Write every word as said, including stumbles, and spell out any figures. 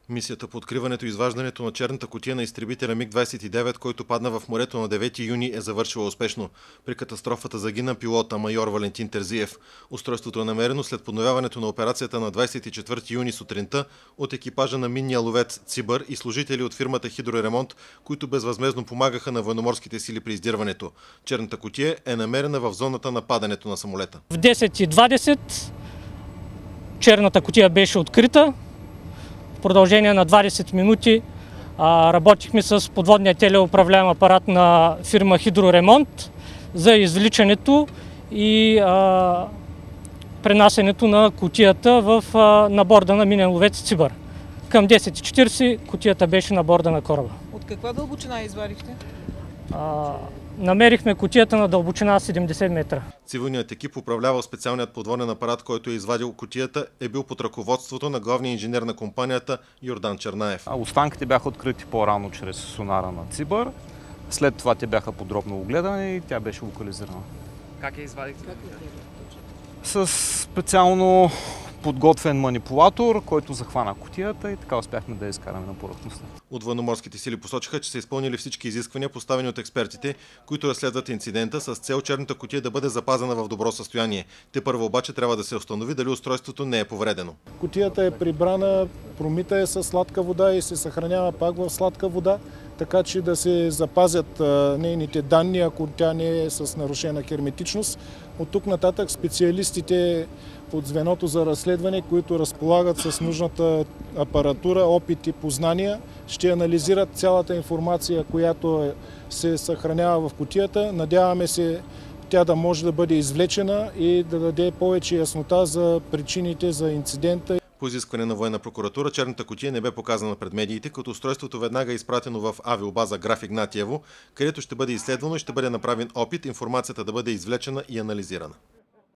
Мисията по откриването и изваждането на черната кутия на изтребителя Миг двадесет и девет, който падна в морето на девети юни, е завършила успешно. При катастрофата загина пилота майор Валентин Терзиев. Устройството е намерено след подновяването на операцията на двадесет и четвърти юни сутринта от екипажа на минния ловец Цибър и служители от фирмата Хидроремонт, които безвъзмездно помагаха на военноморските сили при издирването. Черната кутия е намерена в зоната на падането на самолета. В десет и двадесет черната кутия беше открита. В продължение на двадесет минути а, работихме с подводния телеуправляем апарат на фирма Хидроремонт за извличането и а, пренасенето на кутията в, а, на борда на минен ловец Цибър. Към десет и четиридесет кутията беше на борда на кораба. От каква дълбочина извадихте? А, намерихме кутията на дълбочина седемдесет метра. Цивилният екип, управлявал специалният подводен апарат, който е извадил кутията, е бил под ръководството на главния инженер на компанията Йордан Чернаев. Останките бяха открити по-рано чрез сонара на Цибър. След това те бяха подробно огледани и тя беше локализирана. Как я извадихте? С специално подготвен манипулатор, който захвана кутията и така успяхме да я изкараме на повърхността. От военноморските сили посочиха, че са изпълнили всички изисквания, поставени от експертите, които разследват инцидента с цел черната кутия да бъде запазена в добро състояние. Те първо обаче трябва да се установи дали устройството не е повредено. Кутията е прибрана, промита е с сладка вода и се съхранява пак в сладка вода, така че да се запазят а, нейните данни, ако тя не е с нарушена херметичност. От тук нататък специалистите от звеното за разследване, които разполагат с нужната апаратура, опит и познания, ще анализират цялата информация, която се съхранява в кутията. Надяваме се тя да може да бъде извлечена и да даде повече яснота за причините за инцидента. По изискване на военна прокуратура, черната кутия не бе показана пред медиите, като устройството веднага е изпратено в авиобаза Граф Игнатиево, където ще бъде изследвано и ще бъде направен опит информацията да бъде извлечена и анализирана.